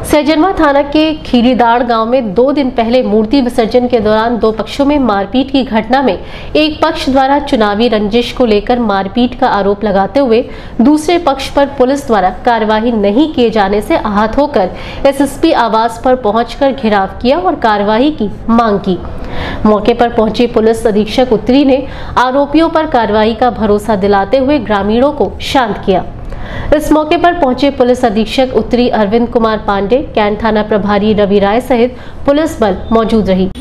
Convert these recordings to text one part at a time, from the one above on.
सैजनवा थाना के खीरीदाड़ गांव में 2 दिन पहले मूर्ति विसर्जन के दौरान 2 पक्षों में मारपीट की घटना में एक पक्ष द्वारा चुनावी रंजिश को लेकर मारपीट का आरोप लगाते हुए दूसरे पक्ष पर पुलिस द्वारा कार्यवाही नहीं किए जाने से आहत होकर एसएसपी आवास पर पहुंचकर घेराव किया और कार्यवाही की मांग की। मौके पर पहुंचे पुलिस अधीक्षक उत्तरी ने आरोपियों पर कार्रवाई का भरोसा दिलाते हुए ग्रामीणों को शांत किया। इस मौके पर पहुंचे पुलिस अधीक्षक उत्तरी अरविंद कुमार पांडे, कैंट थाना प्रभारी रवि राय सहित पुलिस बल मौजूद रही।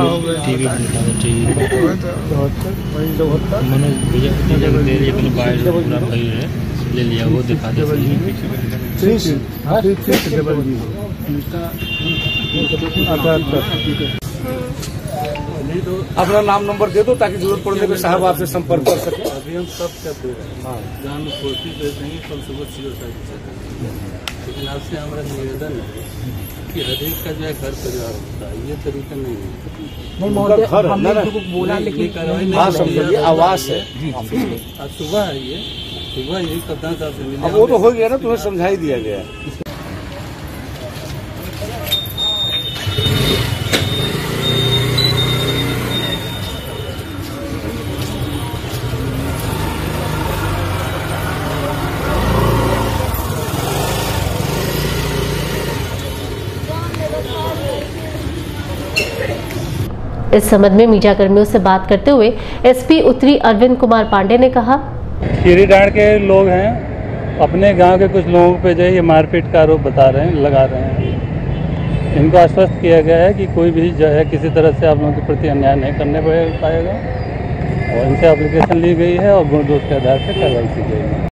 अपना नाम नंबर दे दो ताकि जरूरत पड़ने पे साहब आपसे संपर्क कर सके। अभी हम सब कर दे रहे हैं, जहाँ कोशिश कर देंगे कल सुबह सीओ साहब से। लेकिन आपसे हमारा निवेदन है कि हरेक का जो है घर परिवार होता है, ये तरीका नहीं है। आवास है, आज सुबह है, ये सुबह यही कदम से मिले। वो तो हो गया ना, तुम्हें समझा ही दिया गया। इस संबंध में मीडिया कर्मियों से बात करते हुए एसपी उत्तरी अरविंद कुमार पांडे ने कहा, खीरीडाड़ के लोग हैं, अपने गांव के कुछ लोगों पे जो है ये मारपीट का आरोप लगा रहे हैं। इनको आश्वस्त किया गया है कि कोई भी जो है किसी तरह से आप लोगों के प्रति अन्याय नहीं करने पाएगा और इनसे एप्लीकेशन ली गई है और गुण दोष के आधार पर कार्रवाई की गई है।